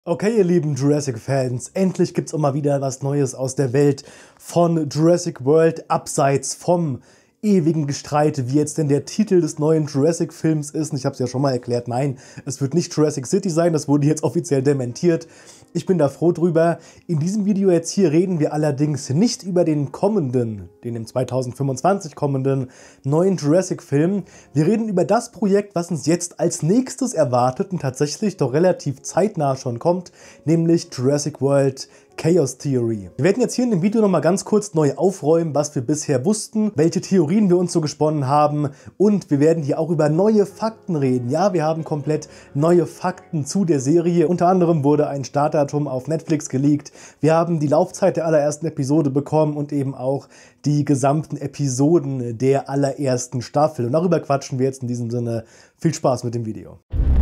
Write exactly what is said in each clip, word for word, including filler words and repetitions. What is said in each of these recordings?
Okay, ihr lieben Jurassic-Fans, endlich gibt's auch mal wieder was Neues aus der Welt von Jurassic World, abseits vom ewigen Gestreit, wie jetzt denn der Titel des neuen Jurassic-Films ist. Und ich habe es ja schon mal erklärt, nein, es wird nicht Jurassic City sein, das wurde jetzt offiziell dementiert. Ich bin da froh drüber. In diesem Video jetzt hier reden wir allerdings nicht über den kommenden, den im zweitausendfünfundzwanzig kommenden neuen Jurassic-Film. Wir reden über das Projekt, was uns jetzt als nächstes erwartet und tatsächlich doch relativ zeitnah schon kommt, nämlich Jurassic World Chaos Theory. Wir werden jetzt hier in dem Video nochmal ganz kurz neu aufräumen, was wir bisher wussten, welche Theorien wir uns so gesponnen haben, und wir werden hier auch über neue Fakten reden. Ja, wir haben komplett neue Fakten zu der Serie. Unter anderem wurde ein Startdatum auf Netflix geleakt. Wir haben die Laufzeit der allerersten Episode bekommen und eben auch die gesamten Episoden der allerersten Staffel. Und darüber quatschen wir jetzt in diesem Sinne. Viel Spaß mit dem Video.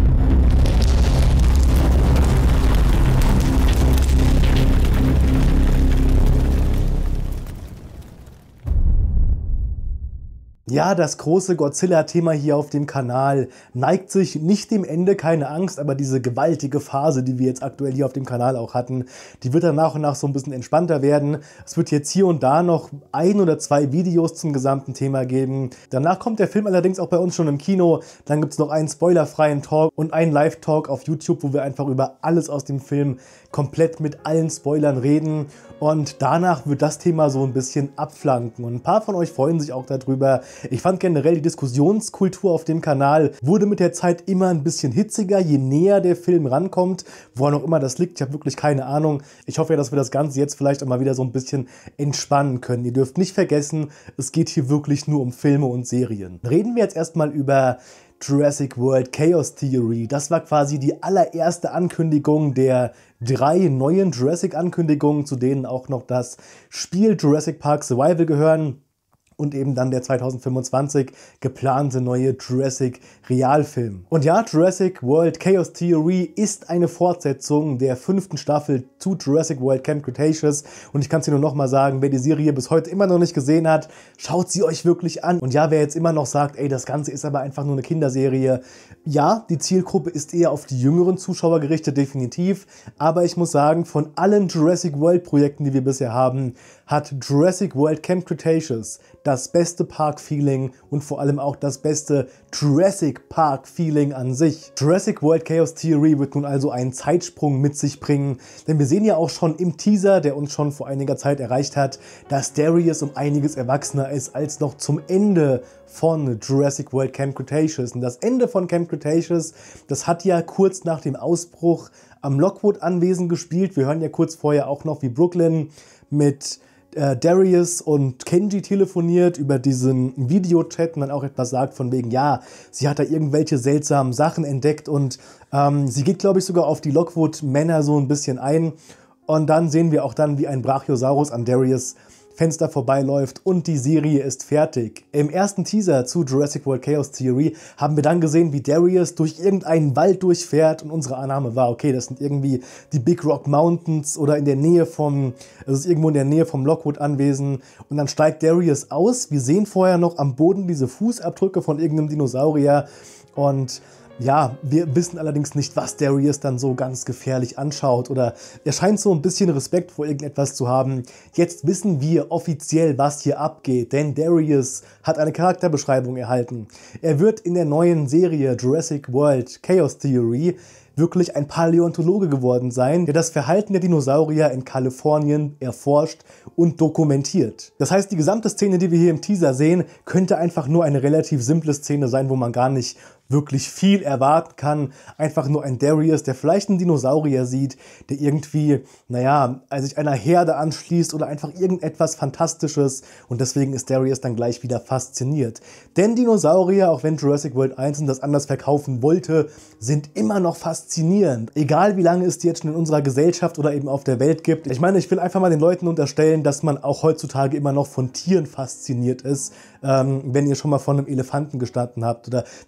Ja, das große Godzilla-Thema hier auf dem Kanal neigt sich nicht dem Ende, keine Angst, aber diese gewaltige Phase, die wir jetzt aktuell hier auf dem Kanal auch hatten, die wird dann nach und nach so ein bisschen entspannter werden. Es wird jetzt hier und da noch ein oder zwei Videos zum gesamten Thema geben. Danach kommt der Film allerdings auch bei uns schon im Kino. Dann gibt es noch einen spoilerfreien Talk und einen Live-Talk auf YouTube, wo wir einfach über alles aus dem Film komplett mit allen Spoilern reden. Und danach wird das Thema so ein bisschen abflanken. Und ein paar von euch freuen sich auch darüber. Ich fand generell, die Diskussionskultur auf dem Kanal wurde mit der Zeit immer ein bisschen hitziger, je näher der Film rankommt. Woran auch immer das liegt, ich habe wirklich keine Ahnung. Ich hoffe ja, dass wir das Ganze jetzt vielleicht auch mal wieder so ein bisschen entspannen können. Ihr dürft nicht vergessen, es geht hier wirklich nur um Filme und Serien. Reden wir jetzt erstmal über Jurassic World Chaos Theory. Das war quasi die allererste Ankündigung der drei neuen Jurassic-Ankündigungen, zu denen auch noch das Spiel Jurassic Park Survival gehören. Und eben dann der zweitausendfünfundzwanzig geplante neue Jurassic-Realfilm. Und ja, Jurassic World Chaos Theory ist eine Fortsetzung der fünften Staffel zu Jurassic World Camp Cretaceous. Und ich kann es dir nur noch mal sagen, wer die Serie bis heute immer noch nicht gesehen hat, schaut sie euch wirklich an. Und ja, wer jetzt immer noch sagt, ey, das Ganze ist aber einfach nur eine Kinderserie. Ja, die Zielgruppe ist eher auf die jüngeren Zuschauer gerichtet, definitiv. Aber ich muss sagen, von allen Jurassic World Projekten, die wir bisher haben, hat Jurassic World Camp Cretaceous das beste Park-Feeling und vor allem auch das beste Jurassic Park-Feeling an sich. Jurassic World Chaos Theory wird nun also einen Zeitsprung mit sich bringen, denn wir sehen ja auch schon im Teaser, der uns schon vor einiger Zeit erreicht hat, dass Darius um einiges erwachsener ist als noch zum Ende von Jurassic World Camp Cretaceous. Und das Ende von Camp Cretaceous, das hat ja kurz nach dem Ausbruch am Lockwood-Anwesen gespielt. Wir hören ja kurz vorher auch noch, wie Brooklyn mit Darius und Kenji telefoniert über diesen Videochat und dann auch etwas sagt von wegen, ja, sie hat da irgendwelche seltsamen Sachen entdeckt und ähm, sie geht, glaube ich, sogar auf die Lockwood-Männer so ein bisschen ein. Und dann sehen wir auch dann, wie ein Brachiosaurus an Darius Fenster vorbeiläuft und die Serie ist fertig. Im ersten Teaser zu Jurassic World Chaos Theory haben wir dann gesehen, wie Darius durch irgendeinen Wald durchfährt und unsere Annahme war, okay, das sind irgendwie die Big Rock Mountains oder in der Nähe vom, das ist irgendwo in der Nähe vom Lockwood-Anwesen, und dann steigt Darius aus. Wir sehen vorher noch am Boden diese Fußabdrücke von irgendeinem Dinosaurier und ja, wir wissen allerdings nicht, was Darius dann so ganz gefährlich anschaut, oder er scheint so ein bisschen Respekt vor irgendetwas zu haben. Jetzt wissen wir offiziell, was hier abgeht, denn Darius hat eine Charakterbeschreibung erhalten. Er wird in der neuen Serie Jurassic World Chaos Theory wirklich ein Paläontologe geworden sein, der das Verhalten der Dinosaurier in Kalifornien erforscht und dokumentiert. Das heißt, die gesamte Szene, die wir hier im Teaser sehen, könnte einfach nur eine relativ simple Szene sein, wo man gar nicht wirklich viel erwarten kann. Einfach nur ein Darius, der vielleicht einen Dinosaurier sieht, der irgendwie, naja, sich einer Herde anschließt oder einfach irgendetwas Fantastisches, und deswegen ist Darius dann gleich wieder fasziniert. Denn Dinosaurier, auch wenn Jurassic World eins das anders verkaufen wollte, sind immer noch faszinierend. Egal wie lange es die jetzt schon in unserer Gesellschaft oder eben auf der Welt gibt. Ich meine, ich will einfach mal den Leuten unterstellen, dass man auch heutzutage immer noch von Tieren fasziniert ist. Ähm, wenn ihr schon mal vor einem Elefanten gestanden habt oder wenn ihr schon mal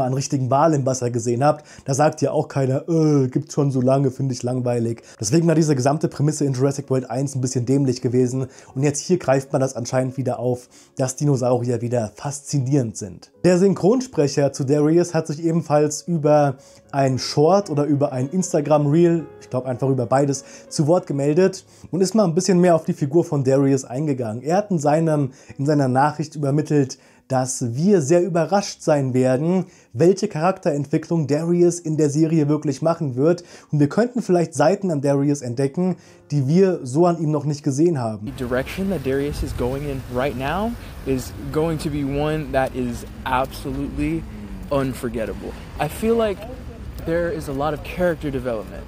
einen richtigen Wal im Wasser gesehen habt, da sagt ja auch keiner, äh, gibt's schon so lange, finde ich langweilig. Deswegen war diese gesamte Prämisse in Jurassic World eins ein bisschen dämlich gewesen und jetzt hier greift man das anscheinend wieder auf, dass Dinosaurier wieder faszinierend sind. Der Synchronsprecher zu Darius hat sich ebenfalls über ein Short oder über ein Instagram-Reel, ich glaube einfach über beides, zu Wort gemeldet und ist mal ein bisschen mehr auf die Figur von Darius eingegangen. Er hat in, seinem, in seiner Nachricht übermittelt, dass wir sehr überrascht sein werden, welche Charakterentwicklung Darius in der Serie wirklich machen wird. Und wir könnten vielleicht Seiten an Darius entdecken, die wir so an ihm noch nicht gesehen haben. The direction that Darius is going in right now is going to be one that is absolutely unforgettable. I feel like there is a lot of character development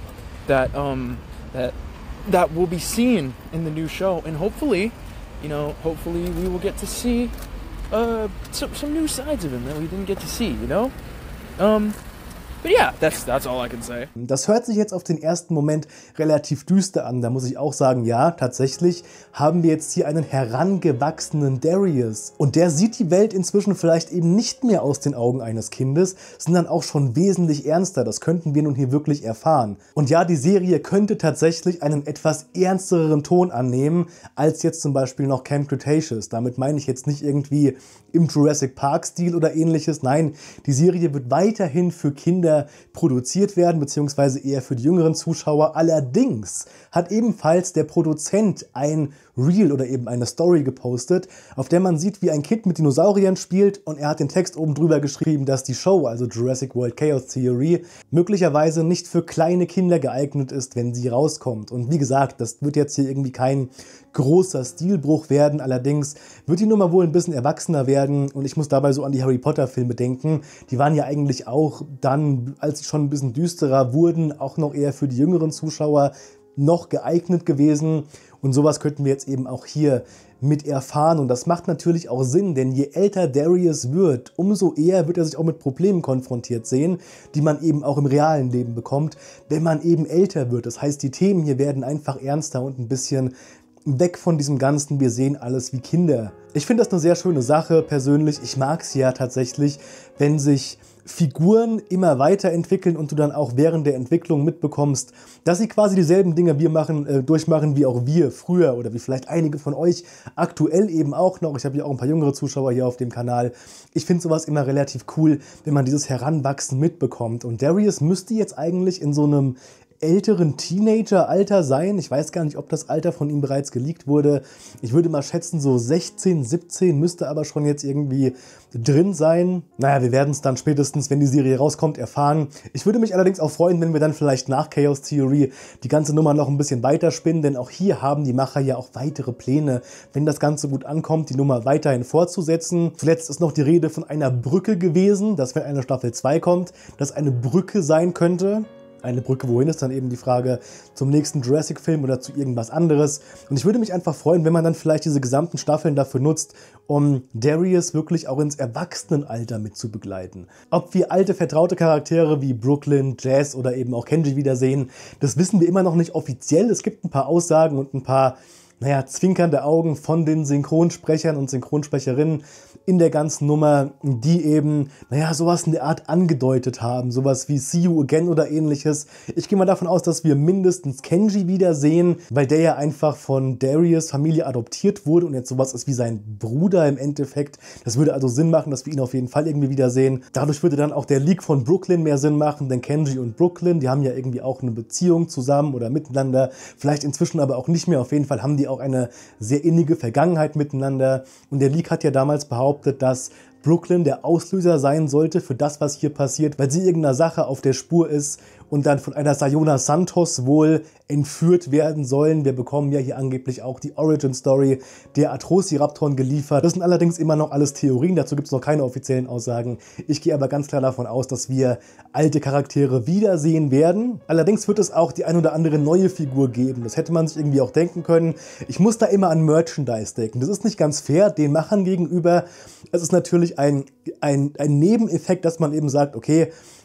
that um that that will be seen in the new show, and hopefully, you know, hopefully we will get to see Uh, some, some new sides of him that we didn't get to see, you know? Um, but yeah, that's, that's all I can say. Das hört sich jetzt auf den ersten Moment relativ düster an. Da muss ich auch sagen, ja, tatsächlich haben wir jetzt hier einen herangewachsenen Darius. Und der sieht die Welt inzwischen vielleicht eben nicht mehr aus den Augen eines Kindes, sondern auch schon wesentlich ernster. Das könnten wir nun hier wirklich erfahren. Und ja, die Serie könnte tatsächlich einen etwas ernsteren Ton annehmen, als jetzt zum Beispiel noch Camp Cretaceous. Damit meine ich jetzt nicht irgendwie im Jurassic Park-Stil oder ähnliches. Nein, die Serie wird weiterhin für Kinder produziert werden, beziehungsweise eher für die jüngeren Zuschauer. Allerdings hat ebenfalls der Produzent ein Reel oder eben eine Story gepostet, auf der man sieht, wie ein Kind mit Dinosauriern spielt, und er hat den Text oben drüber geschrieben, dass die Show, also Jurassic World Chaos Theory, möglicherweise nicht für kleine Kinder geeignet ist, wenn sie rauskommt. Und wie gesagt, das wird jetzt hier irgendwie kein großer Stilbruch werden, allerdings wird die Nummer wohl ein bisschen erwachsener werden, und ich muss dabei so an die Harry Potter Filme denken. Die waren ja eigentlich auch dann, als sie schon ein bisschen düsterer wurden, auch noch eher für die jüngeren Zuschauer noch geeignet gewesen, und sowas könnten wir jetzt eben auch hier mit erfahren, und das macht natürlich auch Sinn, denn je älter Darius wird, umso eher wird er sich auch mit Problemen konfrontiert sehen, die man eben auch im realen Leben bekommt, wenn man eben älter wird. Das heißt, die Themen hier werden einfach ernster und ein bisschen weg von diesem ganzen, wir sehen alles wie Kinder. Ich finde das eine sehr schöne Sache persönlich. Ich mag es ja tatsächlich, wenn sich Figuren immer weiterentwickeln und du dann auch während der Entwicklung mitbekommst, dass sie quasi dieselben Dinge wir machen, äh, durchmachen wie auch wir früher oder wie vielleicht einige von euch aktuell eben auch noch. Ich habe ja auch ein paar jüngere Zuschauer hier auf dem Kanal. Ich finde sowas immer relativ cool, wenn man dieses Heranwachsen mitbekommt. Und Darius müsste jetzt eigentlich in so einem älteren Teenager-Alter sein. Ich weiß gar nicht, ob das Alter von ihm bereits geleakt wurde. Ich würde mal schätzen, so sechzehn, siebzehn müsste aber schon jetzt irgendwie drin sein. Naja, wir werden es dann spätestens, wenn die Serie rauskommt, erfahren. Ich würde mich allerdings auch freuen, wenn wir dann vielleicht nach Chaos Theory die ganze Nummer noch ein bisschen weiterspinnen, denn auch hier haben die Macher ja auch weitere Pläne, wenn das Ganze gut ankommt, die Nummer weiterhin fortzusetzen. Zuletzt ist noch die Rede von einer Brücke gewesen, dass wenn eine Staffel zwei kommt, das eine Brücke sein könnte. Eine Brücke, wohin ist dann eben die Frage, zum nächsten Jurassic-Film oder zu irgendwas anderes. Und ich würde mich einfach freuen, wenn man dann vielleicht diese gesamten Staffeln dafür nutzt, um Darius wirklich auch ins Erwachsenenalter mit zu begleiten. Ob wir alte, vertraute Charaktere wie Brooklyn, Jazz oder eben auch Kenji wiedersehen, das wissen wir immer noch nicht offiziell. Es gibt ein paar Aussagen und ein paar, naja, zwinkernde Augen von den Synchronsprechern und Synchronsprecherinnen in der ganzen Nummer, die eben, naja, sowas in der Art angedeutet haben, sowas wie See You Again oder ähnliches. Ich gehe mal davon aus, dass wir mindestens Kenji wiedersehen, weil der ja einfach von Darius' Familie adoptiert wurde und jetzt sowas ist wie sein Bruder im Endeffekt. Das würde also Sinn machen, dass wir ihn auf jeden Fall irgendwie wiedersehen. Dadurch würde dann auch der Leak von Brooklyn mehr Sinn machen, denn Kenji und Brooklyn, die haben ja irgendwie auch eine Beziehung zusammen oder miteinander, vielleicht inzwischen aber auch nicht mehr. Auf jeden Fall haben die auch eine sehr innige Vergangenheit miteinander, und der Leak hat ja damals behauptet, dass Brooklyn der Auslöser sein sollte für das, was hier passiert, weil sie irgendeiner Sache auf der Spur ist und dann von einer Sayona Santos wohl entführt werden sollen. Wir bekommen ja hier angeblich auch die Origin-Story der Atrociraptoren geliefert. Das sind allerdings immer noch alles Theorien, dazu gibt es noch keine offiziellen Aussagen. Ich gehe aber ganz klar davon aus, dass wir alte Charaktere wiedersehen werden. Allerdings wird es auch die ein oder andere neue Figur geben. Das hätte man sich irgendwie auch denken können. Ich muss da immer an Merchandise denken. Das ist nicht ganz fair den Machern gegenüber. Es ist natürlich ein, ein, ein Nebeneffekt, dass man eben sagt, okay,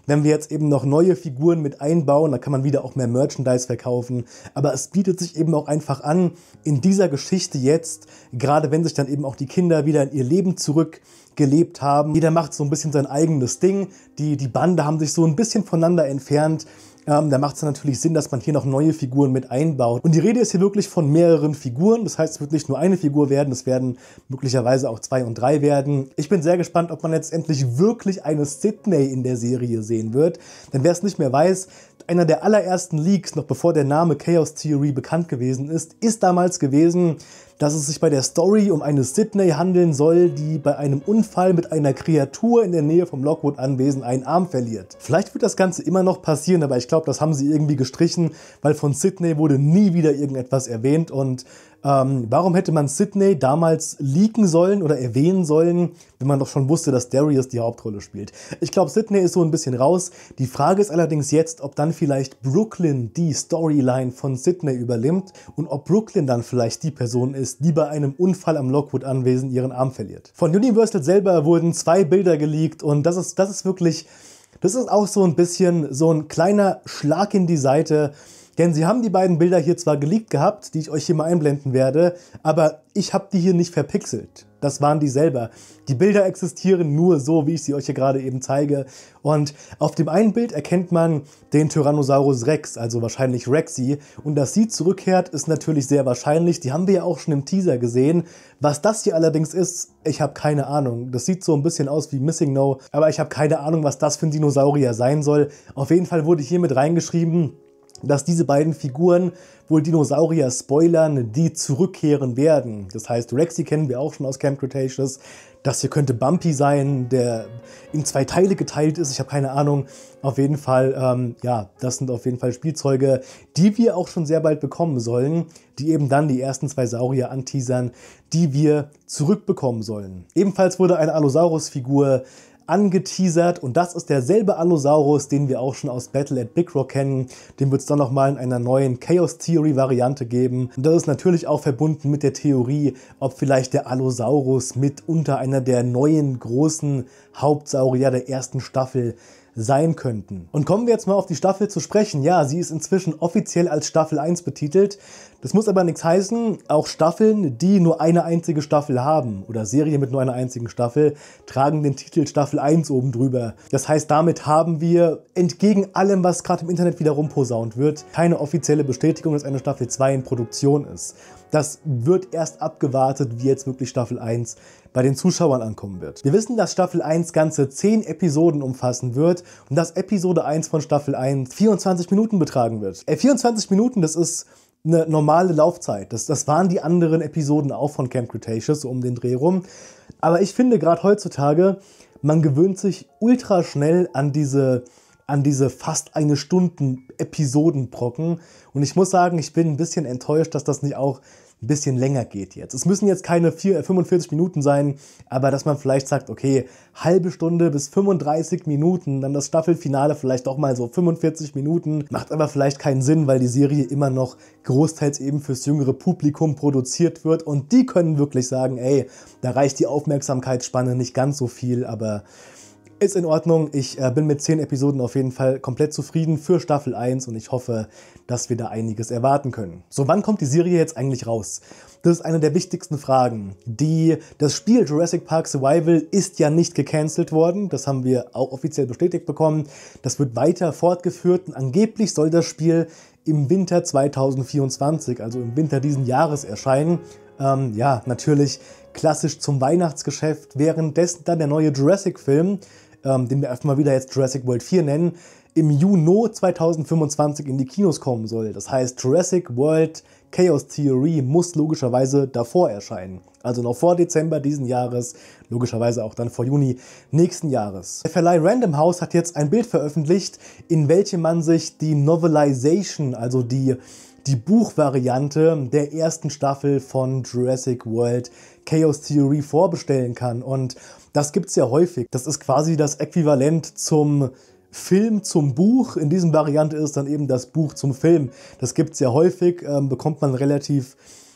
wenn wir jetzt eben noch neue Figuren mit einbauen, dann kann man wieder auch mehr Merchandise verkaufen. Aber es bietet sich eben auch einfach an, in dieser Geschichte jetzt, gerade wenn sich dann eben auch die Kinder wieder in ihr Leben zurückgelebt haben, jeder macht so ein bisschen sein eigenes Ding, die, die Bande haben sich so ein bisschen voneinander entfernt. Ähm, da macht es natürlich Sinn, dass man hier noch neue Figuren mit einbaut. Und die Rede ist hier wirklich von mehreren Figuren. Das heißt, es wird nicht nur eine Figur werden, es werden möglicherweise auch zwei und drei werden. Ich bin sehr gespannt, ob man letztendlich wirklich eine Sydney in der Serie sehen wird. Denn wer es nicht mehr weiß, einer der allerersten Leaks, noch bevor der Name Chaos Theory bekannt gewesen ist, ist damals gewesen, dass es sich bei der Story um eine Sydney handeln soll, die bei einem Unfall mit einer Kreatur in der Nähe vom Lockwood-Anwesen einen Arm verliert. Vielleicht wird das Ganze immer noch passieren, aber ich glaube, das haben sie irgendwie gestrichen, weil von Sydney wurde nie wieder irgendetwas erwähnt. Und ähm, warum hätte man Sydney damals leaken sollen oder erwähnen sollen, wenn man doch schon wusste, dass Darius die Hauptrolle spielt? Ich glaube, Sydney ist so ein bisschen raus. Die Frage ist allerdings jetzt, ob dann vielleicht Brooklyn die Storyline von Sydney übernimmt und ob Brooklyn dann vielleicht die Person ist, die bei einem Unfall am Lockwood-Anwesen ihren Arm verliert. Von Universal selber wurden zwei Bilder geleakt und das ist, das ist wirklich, das ist auch so ein bisschen so ein kleiner Schlag in die Seite. Denn sie haben die beiden Bilder hier zwar geleakt gehabt, die ich euch hier mal einblenden werde, aber ich habe die hier nicht verpixelt. Das waren die selber. Die Bilder existieren nur so, wie ich sie euch hier gerade eben zeige. Und auf dem einen Bild erkennt man den Tyrannosaurus Rex, also wahrscheinlich Rexy. Und dass sie zurückkehrt, ist natürlich sehr wahrscheinlich. Die haben wir ja auch schon im Teaser gesehen. Was das hier allerdings ist, ich habe keine Ahnung. Das sieht so ein bisschen aus wie Missing No, aber ich habe keine Ahnung, was das für ein Dinosaurier sein soll. Auf jeden Fall wurde hier mit reingeschrieben, dass diese beiden Figuren wohl Dinosaurier spoilern, die zurückkehren werden. Das heißt, Rexy kennen wir auch schon aus Camp Cretaceous. Das hier könnte Bumpy sein, der in zwei Teile geteilt ist. Ich habe keine Ahnung. Auf jeden Fall, ähm, ja, das sind auf jeden Fall Spielzeuge, die wir auch schon sehr bald bekommen sollen, die eben dann die ersten zwei Saurier anteasern, die wir zurückbekommen sollen. Ebenfalls wurde eine Allosaurus-Figur angeteasert und das ist derselbe Allosaurus, den wir auch schon aus Battle at Big Rock kennen. Den wird es dann nochmal in einer neuen Chaos Theory Variante geben. Und das ist natürlich auch verbunden mit der Theorie, ob vielleicht der Allosaurus mitunter einer der neuen großen Hauptsaurier der ersten Staffel sein könnten. Und kommen wir jetzt mal auf die Staffel zu sprechen. Ja, sie ist inzwischen offiziell als Staffel eins betitelt. Das muss aber nichts heißen. Auch Staffeln, die nur eine einzige Staffel haben oder Serien mit nur einer einzigen Staffel, tragen den Titel Staffel eins oben drüber. Das heißt, damit haben wir entgegen allem, was gerade im Internet wieder rumposaunt wird, keine offizielle Bestätigung, dass eine Staffel zwei in Produktion ist. Das wird erst abgewartet, wie jetzt wirklich Staffel eins bei den Zuschauern ankommen wird. Wir wissen, dass Staffel eins ganze zehn Episoden umfassen wird und dass Episode eins von Staffel eins vierundzwanzig Minuten betragen wird. Äh, vierundzwanzig Minuten, das ist eine normale Laufzeit. Das, das waren die anderen Episoden auch von Camp Cretaceous, so um den Dreh rum. Aber ich finde gerade heutzutage, man gewöhnt sich ultra schnell an diese, an diese fast eine Stunden Episodenbrocken. Und ich muss sagen, ich bin ein bisschen enttäuscht, dass das nicht auch ein bisschen länger geht jetzt. Es müssen jetzt keine vier, fünfundvierzig Minuten sein, aber dass man vielleicht sagt, okay, halbe Stunde bis fünfunddreißig Minuten, dann das Staffelfinale vielleicht auch mal so fünfundvierzig Minuten, macht aber vielleicht keinen Sinn, weil die Serie immer noch großteils eben fürs jüngere Publikum produziert wird und die können wirklich sagen, ey, da reicht die Aufmerksamkeitsspanne nicht ganz so viel, aber ist in Ordnung. Ich äh, bin mit zehn Episoden auf jeden Fall komplett zufrieden für Staffel eins und ich hoffe, dass wir da einiges erwarten können. So, wann kommt die Serie jetzt eigentlich raus? Das ist eine der wichtigsten Fragen. Die, das Spiel Jurassic Park Survival ist ja nicht gecancelt worden. Das haben wir auch offiziell bestätigt bekommen. Das wird weiter fortgeführt und angeblich soll das Spiel im Winter zweitausendvierundzwanzig, also im Winter diesen Jahres erscheinen. Ähm, ja, natürlich klassisch zum Weihnachtsgeschäft. Währenddessen dann der neue Jurassic-Film, ähm, den wir einfach mal wieder jetzt Jurassic World vier nennen, im Juni zweitausendfünfundzwanzig in die Kinos kommen soll. Das heißt, Jurassic World Chaos Theory muss logischerweise davor erscheinen. Also noch vor Dezember diesen Jahres, logischerweise auch dann vor Juni nächsten Jahres. Der Verleih Random House hat jetzt ein Bild veröffentlicht, in welchem man sich die Novelization, also die, die Buchvariante der ersten Staffel von Jurassic World Chaos Theory vorbestellen kann. Und das gibt es ja häufig. Das ist quasi das Äquivalent zum Film zum Buch. In diesem Variante ist dann eben das Buch zum Film. Das gibt es ja häufig, ähm, bekommt man relativ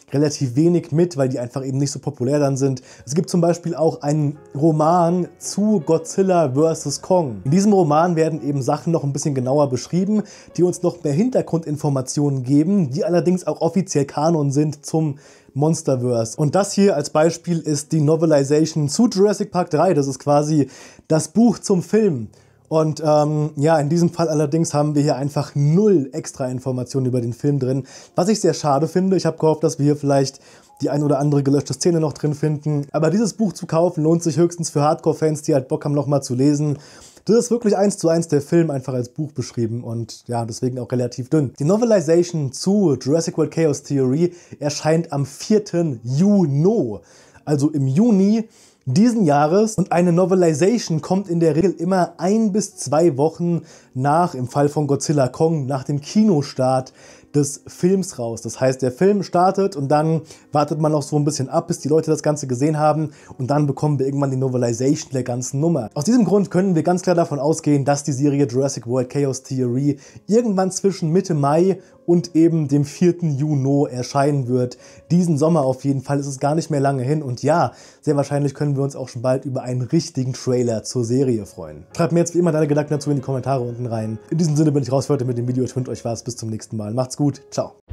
relativ wenig mit, weil die einfach eben nicht so populär dann sind. Es gibt zum Beispiel auch einen Roman zu Godzilla versus. Kong. In diesem Roman werden eben Sachen noch ein bisschen genauer beschrieben, die uns noch mehr Hintergrundinformationen geben, die allerdings auch offiziell Kanon sind zum Monsterverse. Und das hier als Beispiel ist die Novelization zu Jurassic Park drei. Das ist quasi das Buch zum Film. Und ähm, ja, in diesem Fall allerdings haben wir hier einfach null extra Informationen über den Film drin, was ich sehr schade finde. Ich habe gehofft, dass wir hier vielleicht die ein oder andere gelöschte Szene noch drin finden. Aber dieses Buch zu kaufen lohnt sich höchstens für Hardcore-Fans, die halt Bock haben, nochmal zu lesen. Das ist wirklich eins zu eins der Film einfach als Buch beschrieben und ja, deswegen auch relativ dünn. Die Novelization zu Jurassic World Chaos Theory erscheint am vierten Juni, also im Juni diesen Jahres, und eine Novelization kommt in der Regel immer ein bis zwei Wochen nach, im Fall von Godzilla Kong, nach dem Kinostart des Films raus. Das heißt, der Film startet und dann wartet man noch so ein bisschen ab, bis die Leute das Ganze gesehen haben, und dann bekommen wir irgendwann die Novelization der ganzen Nummer. Aus diesem Grund können wir ganz klar davon ausgehen, dass die Serie Jurassic World Chaos Theory irgendwann zwischen Mitte Mai und eben dem vierten Juni erscheinen wird. Diesen Sommer auf jeden Fall, ist es gar nicht mehr lange hin, und ja, sehr wahrscheinlich können wir uns auch schon bald über einen richtigen Trailer zur Serie freuen. Schreibt mir jetzt wie immer deine Gedanken dazu in die Kommentare unten rein. In diesem Sinne bin ich raus für heute mit dem Video. Ich wünsche euch was. Bis zum nächsten Mal. Macht's gut. Ciao.